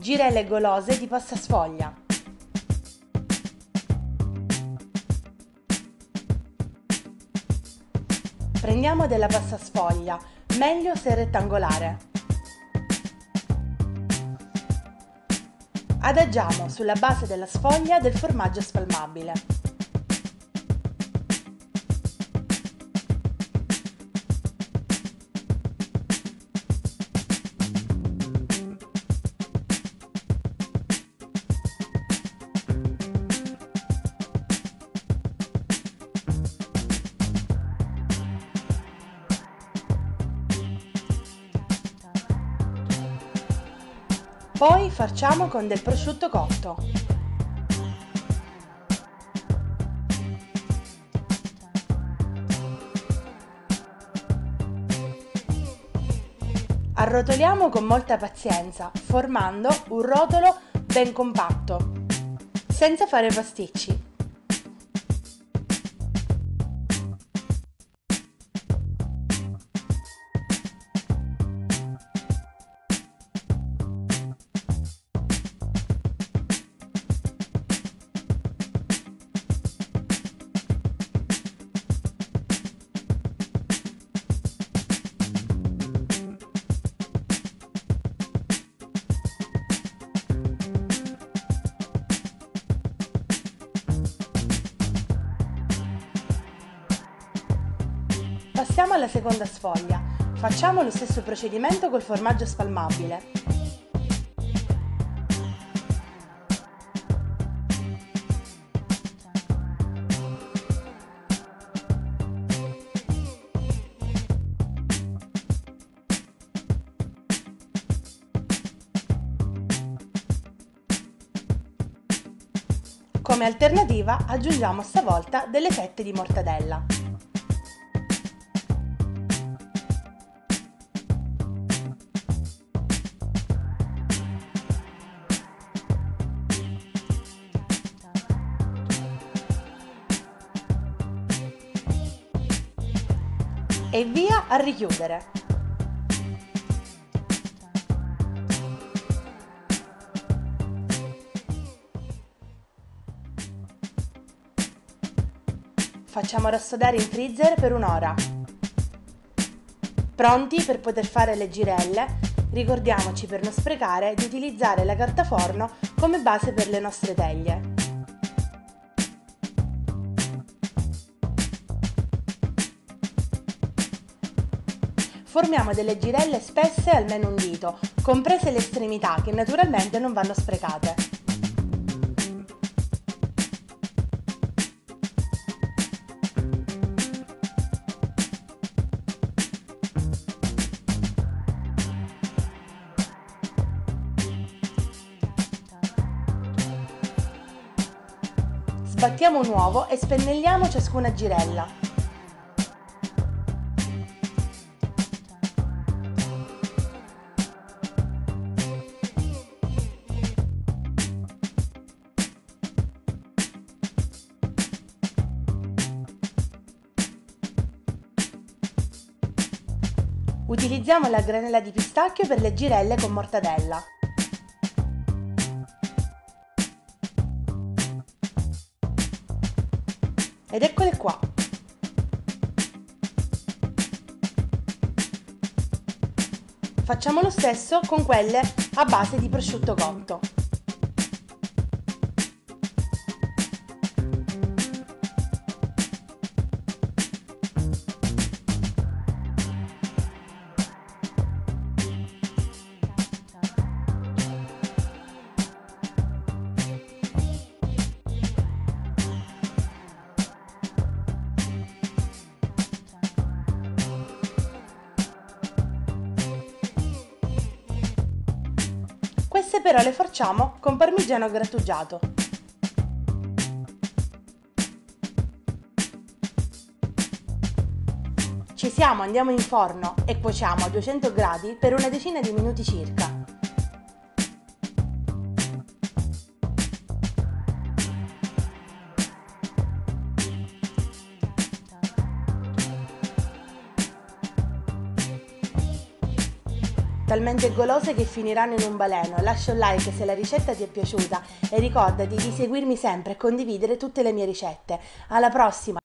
Girelle golose di pasta sfoglia. Prendiamo della pasta sfoglia, meglio se rettangolare. Adagiamo sulla base della sfoglia del formaggio spalmabile. Poi farciamo con del prosciutto cotto. Arrotoliamo con molta pazienza, formando un rotolo ben compatto, senza fare pasticci. Passiamo alla seconda sfoglia. Facciamo lo stesso procedimento col formaggio spalmabile. Come alternativa aggiungiamo stavolta delle fette di mortadella. E via a richiudere. Facciamo rassodare in freezer per un'ora. Pronti per poter fare le girelle, ricordiamoci per non sprecare di utilizzare la carta forno come base per le nostre teglie. Formiamo delle girelle spesse almeno un dito, comprese le estremità che naturalmente non vanno sprecate. Sbattiamo un uovo e spennelliamo ciascuna girella. Utilizziamo la granella di pistacchio per le girelle con mortadella. Ed eccole qua! Facciamo lo stesso con quelle a base di prosciutto cotto. Queste però le facciamo con parmigiano grattugiato. Ci siamo, andiamo in forno e cuociamo a 200 gradi per una decina di minuti circa. talmente golose che finiranno in un baleno. Lascia un like se la ricetta ti è piaciuta e ricordati di seguirmi sempre e condividere tutte le mie ricette. Alla prossima!